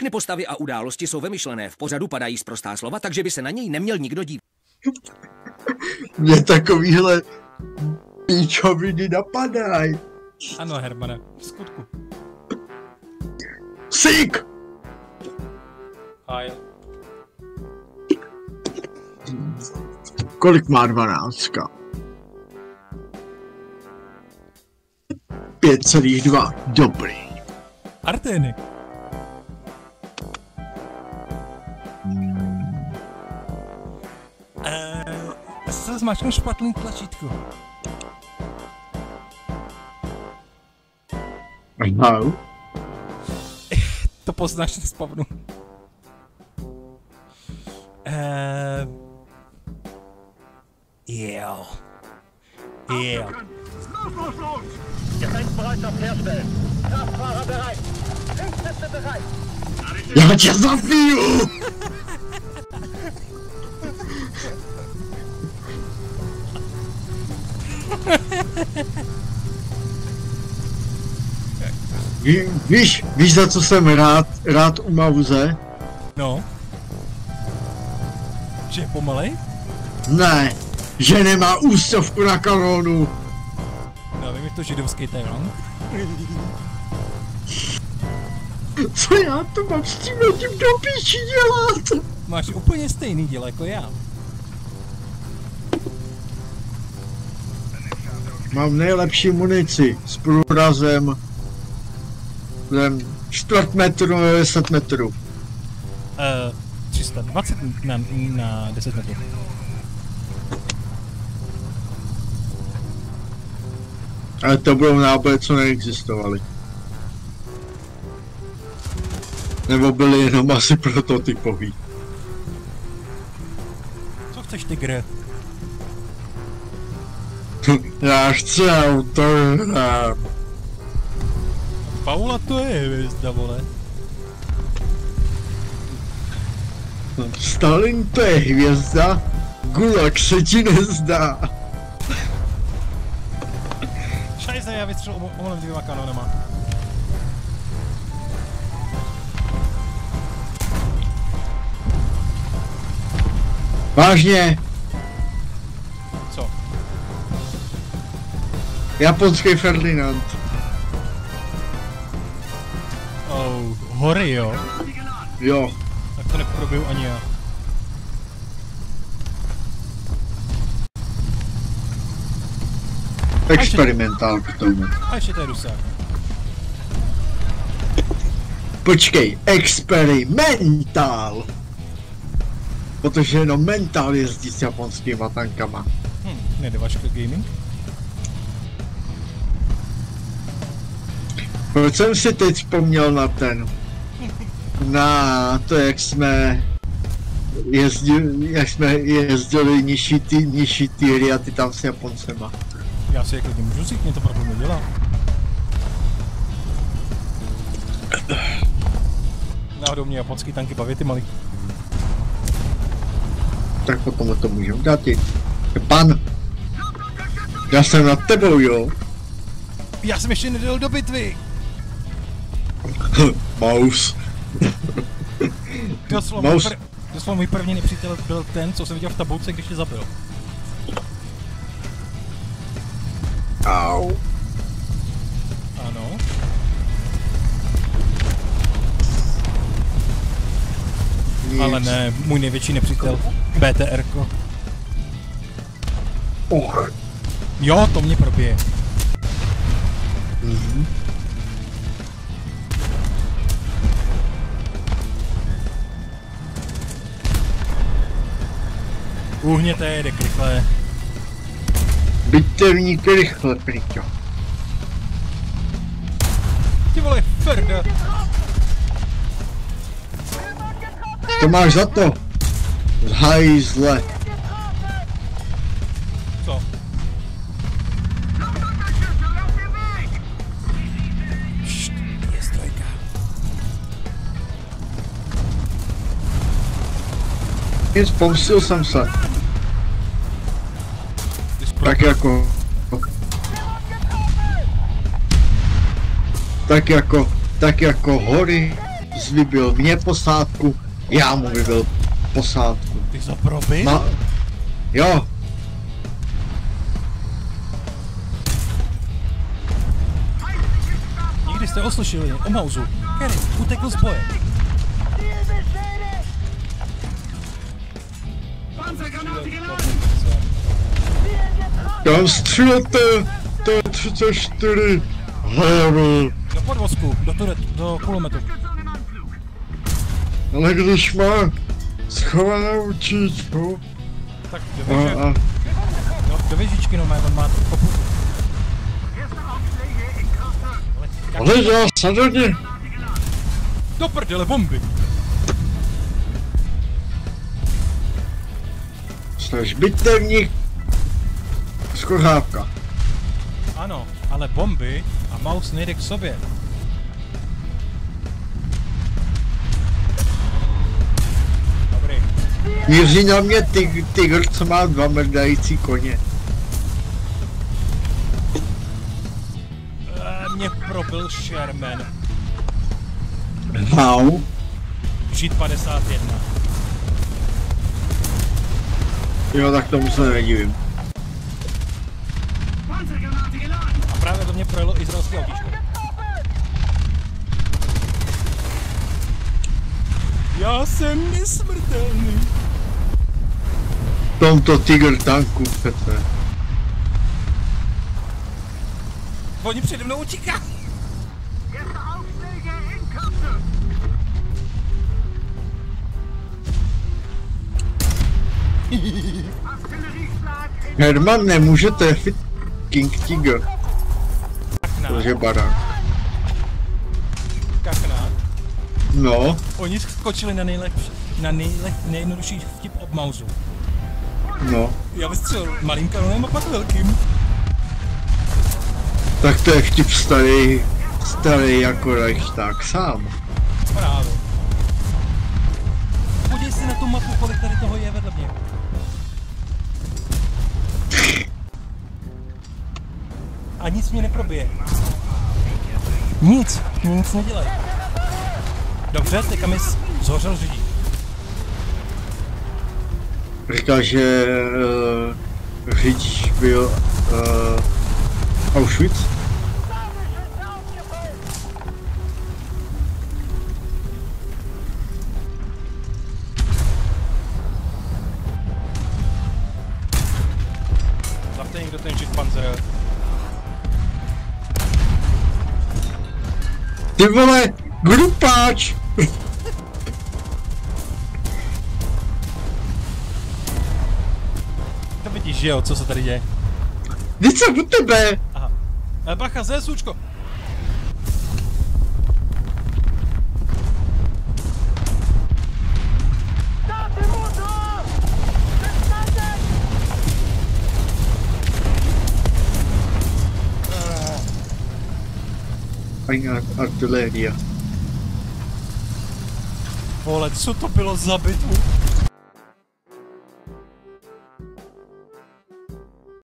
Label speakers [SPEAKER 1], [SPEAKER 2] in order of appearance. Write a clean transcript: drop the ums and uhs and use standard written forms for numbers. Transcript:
[SPEAKER 1] Všechny postavy a události jsou vymyšlené. V pořadu padají sprostá slova, takže by se na něj neměl nikdo dívat.
[SPEAKER 2] Mě takovýhle píčoviny napadají.
[SPEAKER 3] Ano, Hermane, v skutku.
[SPEAKER 2] Sík!
[SPEAKER 3] Háj.
[SPEAKER 2] Kolik má 12? 5,2. Dobrý.
[SPEAKER 3] Artény. Zase zmáčknu špatný tlačítko.
[SPEAKER 2] No.
[SPEAKER 3] To poznáš na spavnu. Jo. Jo.
[SPEAKER 2] Já tě zabiju! Víš za co jsem rád u Mauze?
[SPEAKER 3] No. Že je pomalej?
[SPEAKER 2] Ne, že nemá ústovku na kanónu.
[SPEAKER 3] No, vím, je to židovský terán.
[SPEAKER 2] Co já to mám s tím do píči dělat?
[SPEAKER 3] Máš úplně stejný díl jako já.
[SPEAKER 2] Mám nejlepší munici s průrazem 4 metrů na 10 metrů.
[SPEAKER 3] 320 na 10 metrů.
[SPEAKER 2] Ale to budou náboje, co neexistovaly. Nebo byly jenom asi prototypový.
[SPEAKER 3] Co chceš, tygre?
[SPEAKER 2] Já chci autogram.
[SPEAKER 3] Paula to je hvězda, vole.
[SPEAKER 2] Stalin to je hvězda, Gulag se ti nezdá.
[SPEAKER 3] Šajze, já vystřelil oholem 2 kanonama.
[SPEAKER 2] Vážně?
[SPEAKER 3] Co?
[SPEAKER 2] Japonský Ferdinand.
[SPEAKER 3] Oh, hory jo?
[SPEAKER 2] Jo.
[SPEAKER 3] Tak to neprobiju ani já.
[SPEAKER 2] Experimentál k tomu.
[SPEAKER 3] A ještě to je Rusák.
[SPEAKER 2] Počkej, experimentál! Protože jenom mentál jezdí s japonskýma tankama.
[SPEAKER 3] Nedovažka gaming?
[SPEAKER 2] Proč jsem si teď vzpomněl na ten? Na to, jak jsme jezdili nižší týry a ty tam s Japoncema.
[SPEAKER 3] Já si jako můžu říct, mě to problém nedělá. Náhodou mě japonský tanky baví, ty malý.
[SPEAKER 2] Tak potom to můžeme dát ti. Pan! Já jsem nad tebou, jo?
[SPEAKER 3] Já jsem ještě nedal do bitvy!
[SPEAKER 2] Maus.
[SPEAKER 3] Doslova můj první nepřítel byl ten, co jsem viděl v tabulce, když tě zabil.
[SPEAKER 2] Au.
[SPEAKER 3] Ano. Nic. Ale ne, můj největší nepřítel, BTR-ko.
[SPEAKER 2] Och.
[SPEAKER 3] Jo, to mě probije. Uhněte, jede rychle.
[SPEAKER 2] Bitevník rychle, pryťo.
[SPEAKER 3] Ty vole, Ferda.
[SPEAKER 2] To máš za to. Hajzle.
[SPEAKER 3] Co? Št, je strojka.
[SPEAKER 2] Nic, pomstil jsem se. Tak jako hory vybil mě posádku, já mu vybil posádku.
[SPEAKER 3] Ty jsi to probil?
[SPEAKER 2] No, jo.
[SPEAKER 3] Nikdy jste oslyšeli o Mausu. Kerry utekl z boje.
[SPEAKER 2] Tam střílete, to je 34. Hlavy.
[SPEAKER 3] Do podvozku, do kulometu.
[SPEAKER 2] Ale když má schovanou učičku.
[SPEAKER 3] Tak do věžičky, no on má kopu.
[SPEAKER 2] Ale já se do ní.
[SPEAKER 3] Do prdele, bomby!
[SPEAKER 2] Jsi bitevník. Skořávka.
[SPEAKER 3] Ano, ale bomby a Maus nejde k sobě. Dobrý.
[SPEAKER 2] Míří na mě tygr, co má 2 mrdající koně.
[SPEAKER 3] Mě probil Sherman.
[SPEAKER 2] How?
[SPEAKER 3] Žít 51.
[SPEAKER 2] Jo, tak tomu se nedivím.
[SPEAKER 3] A právě to mě projelo izraelské autíčko. Já jsem nesmrtelný.
[SPEAKER 2] V tomto tygr tanku přece.
[SPEAKER 3] Oni přede mnou utíká.
[SPEAKER 2] Herman nemůže trefit King Tiger. Protože barák.
[SPEAKER 3] Kachna.
[SPEAKER 2] No,
[SPEAKER 3] Oni skočili na nejjednodušší vtip od Mausu.
[SPEAKER 2] no.
[SPEAKER 3] Já vystřelil malým kanonem a pak velkým.
[SPEAKER 2] Tak to je vtip starý jako Reichstag sám.
[SPEAKER 3] Právě. Podívej si na tu mapu, kolik tady toho je vedle mě. A nic mě neprobije. Nic nedělej. Dobře, teďka mi zhořel řidík.
[SPEAKER 2] Říká, že řidič byl Auschwitz.
[SPEAKER 3] Zavte někdo ten Panzer.
[SPEAKER 2] Ty vole, grupáč!
[SPEAKER 3] To vidíš, že jo, co se tady děje?
[SPEAKER 2] Vždyť jsem u tebe!
[SPEAKER 3] Aha. Bacha, zesůčko!
[SPEAKER 2] Ani artiléria.
[SPEAKER 3] Vole, co to bylo za bitvu?